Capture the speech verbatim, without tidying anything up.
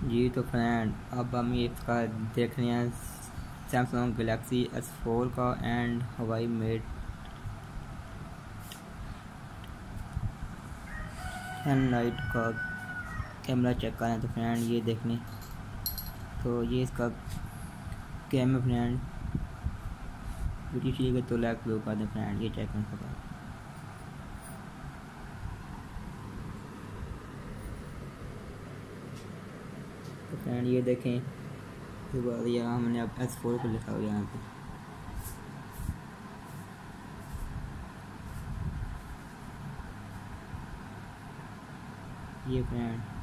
जी तो फ्रेंड अब हम इसका देख रहे हैं सैमसंग गैलेक्सी एस फोर का and Huawei Mate and lite का कैमरा चेक करें। तो फ्रेंड ये देखने तो ये इसका कैमरा फ्रेंड वीडियो ठीक है तो लाइक लो कर दें फ्रेंड। ये चेक करें सकते तो फ्रेंड ये देखें यहाँ हमने अब एस फोर को लिखा हुआ यहाँ पे। ये फ्रेंड